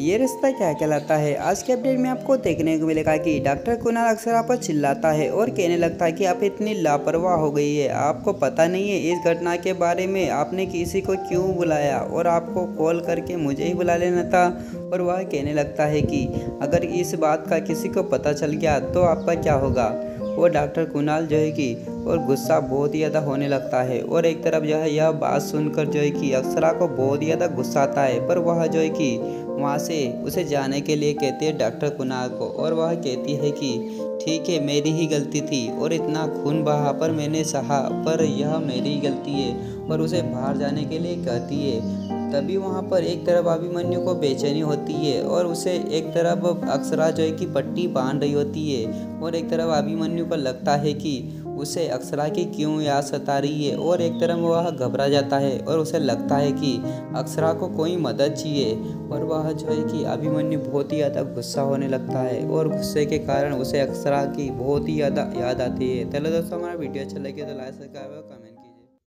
ये रिश्ता क्या कहलाता है। आज के अपडेट में आपको देखने को मिलेगा कि डॉक्टर कुणाल अक्सर आप पर चिल्लाता है और कहने लगता है कि आप इतनी लापरवाह हो गई है, आपको पता नहीं है इस घटना के बारे में, आपने किसी को क्यों बुलाया और आपको कॉल करके मुझे ही बुला लेना था। और वह कहने लगता है कि अगर इस बात का किसी को पता चल गया तो आपका क्या होगा। वो डॉक्टर कुणाल जो है कि और गुस्सा बहुत ही ज़्यादा होने लगता है और एक तरफ जो है यह बात सुनकर जो है कि अक्षरा को बहुत ही ज़्यादा गुस्सा आता है, पर वह जो है कि वहाँ से उसे जाने के लिए कहती है डॉक्टर कुणाल को, और वह कहती है कि ठीक है मेरी ही गलती थी और इतना खून बहा पर मैंने सहा, पर यह मेरी ही गलती है, और उसे बाहर जाने के लिए कहती है। तभी वहाँ पर एक तरफ अभिमन्यु को बेचैनी होती है और उसे एक तरफ अक्षरा जो है कि पट्टी बांध रही होती है, और एक तरफ अभिमन्यु को लगता है कि उसे अक्षरा की क्यों याद सता रही है, और एक तरफ वह घबरा जाता है और उसे लगता है कि अक्षरा को कोई मदद चाहिए, और वह जो है कि अभिमन्यु बहुत ही ज़्यादा गुस्सा होने लगता है और गुस्से के कारण उसे अक्षरा की बहुत ही ज़्यादा याद आती है। चलो दोस्तों, हमारा वीडियो अच्छा लगे तो लाइक सब्सक्राइब और कमेंट